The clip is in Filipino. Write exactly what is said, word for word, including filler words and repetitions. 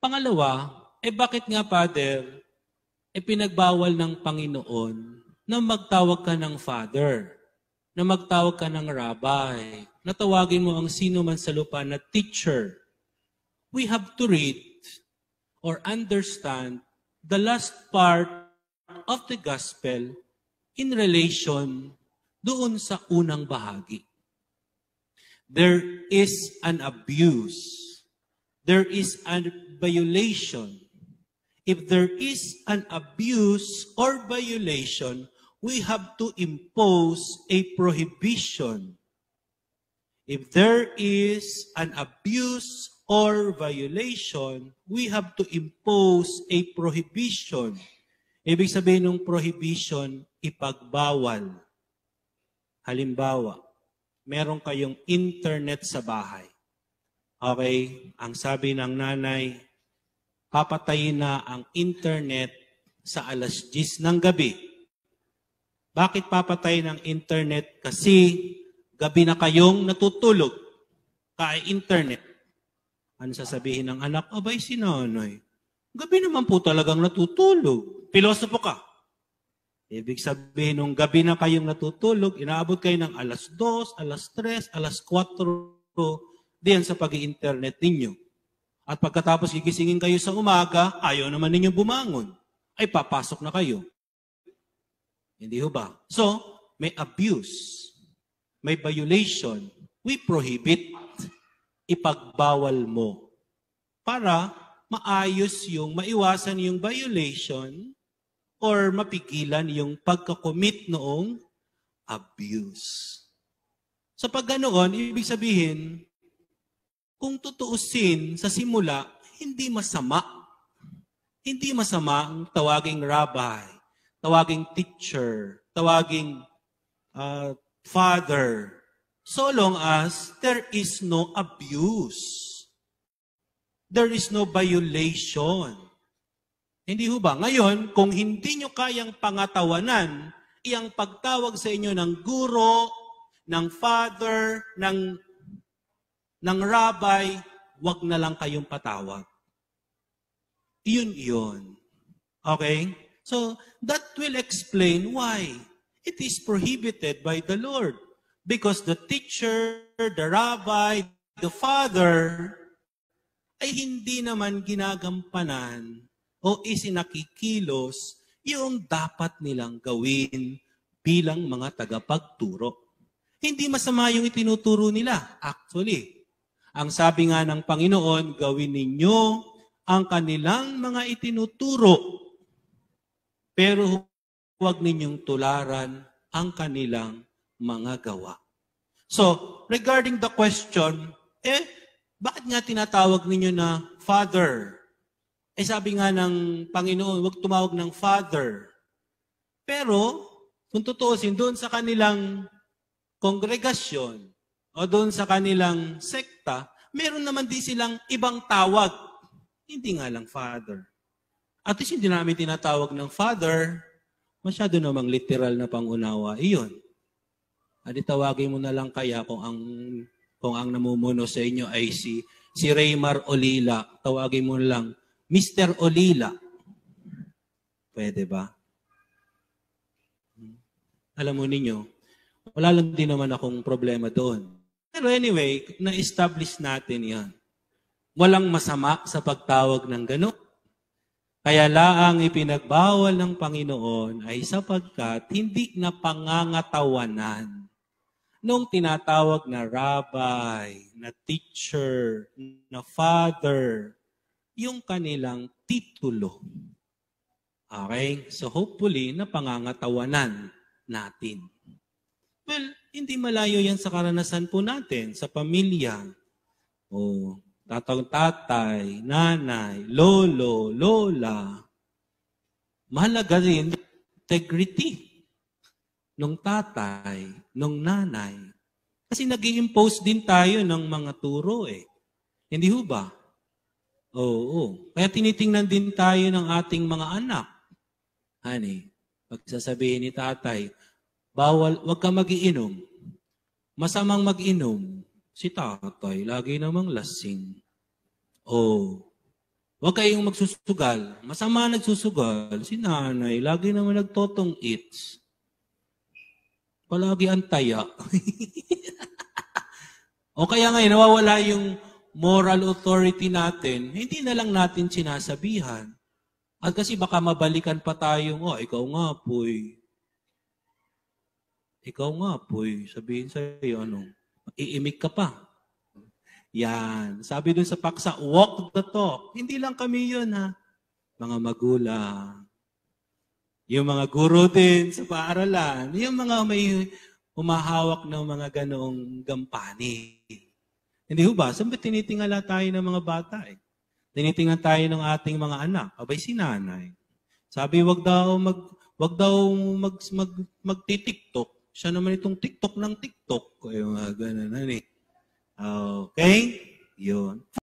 Pangalawa, eh bakit nga, Father, eh pinagbawal ng Panginoon na magtawag ka ng Father, na magtawag ka ng Rabbi, na tawagin mo ang sino man sa lupa na teacher. We have to read or understand the last part of the gospel in relation doon sa unang bahagi. There is an abuse. There is a violation. If there is an abuse or violation, we have to impose a prohibition. If there is an abuse or violation, we have to impose a prohibition. Ibig sabihin ng prohibition, ipagbawal. Halimbawa, meron kayong internet sa bahay. Okay? Ang sabi ng nanay, papatayin na ang internet sa alas diyes ng gabi. Bakit papatayin ang internet? Kasi gabi na kayong natutulog. Kaya internet. Ano sasabihin ng anak? Abay, si nanay. Gabi naman po talagang natutulog. Pilosopo ka. Ibig sabihin, nung gabi na kayong natutulog, inaabot kayo ng alas dos, alas tres, alas kwatro, diyan sa pag-i-internet ninyo. At pagkatapos gigisingin kayo sa umaga, ayaw naman ninyo bumangon. Ay papasok na kayo. Hindi ho ba? So, may abuse, may violation, we prohibit, ipagbawal mo para maayos yung, maiwasan yung violation or mapigilan yung pagkakomit noong abuse. So pag ganoon, ibig sabihin, kung tutuusin sa simula, hindi masama. Hindi masama ang tawaging rabbi, tawaging teacher, tawaging uh, father, so long as there is no abuse. There is no violation. Hindi ho ba? Ngayon, kung hindi nyo kayang pangatawanan, iyang pagtawag sa inyo ng guro, ng father, ng, ng rabbi, wag na lang kayong patawag. Iyon iyon. Okay? So, that will explain why it is prohibited by the Lord. Because the teacher, the rabbi, the father, ay hindi naman ginagampanan o isinakikilos yung dapat nilang gawin bilang mga tagapagturo. Hindi masama yung itinuturo nila. Actually, ang sabi nga ng Panginoon, gawin ninyo ang kanilang mga itinuturo, pero huwag ninyong tularan ang kanilang mga gawa. So, regarding the question, eh, bakit nga tinatawag ninyo na Father? Eh sabi nga ng Panginoon, huwag tumawag ng Father. Pero, kung tutuusin, doon sa kanilang kongregasyon o doon sa kanilang sekta, meron naman din silang ibang tawag. Hindi nga lang Father. At least hindi namin tinatawag ng Father, masyado namang literal na pangunawa. Iyon. Adi tawagin mo na lang kaya kung ang kung ang namumuno sa inyo ay si si Raymar Olila, tawagin mo lang Mister Olila. Pwede ba? Alam mo ninyo, wala lang din naman akong problema doon. Pero anyway, na-establish natin yan. Walang masama sa pagtawag ng gano'n. Kaya laang ipinagbawal ng Panginoon ay sapagkat hindi na pangangatawanan nung tinatawag na rabbi, na teacher, na father, yung kanilang titulo. Okay? So hopefully, na pangangatawanan natin. Well, hindi malayo yan sa karanasan po natin, sa pamilya. O, tatang tatay, nanay, lolo, lola. Mahalaga rin integrity nung tatay, nung nanay. Kasi nag-i-impose din tayo ng mga turo eh. Hindi ho ba? Oo. Kaya tinitingnan din tayo ng ating mga anak. Honey, pagsasabihin ni tatay, bawal, wag ka mag-iinom. Masamang mag-inom. Si tatay, lagi namang lasing. Oh. Huwag kayong magsusugal. Masama nagsusugal. Si nanay, lagi naman nagtotong eats. Palagi ang taya. O kaya ngayon, nawawala yung moral authority natin, hindi na lang natin sinasabihan. At kasi baka mabalikan pa tayong, oh, ikaw nga, poy. Ikaw nga, poy. Sabihin sa'yo, ano, iimik ka pa. Yan. Sabi dun sa paksa, walk the talk. Hindi lang kami yun, ha? Mga magulang. Yung mga guro din sa paaralan. Yung mga may humahawak ng mga ganoong gampani. Hindi ho ba? Saan ba tinitingala tayo ng mga bata eh? Tinitingnan tayo ng ating mga anak. Abay si nanay. Sabi, wag daw mag wag daw mag, mag magti-TikTok. Siya naman itong TikTok ng TikTok. Yung mga ganun, ano eh. Okay? Yun.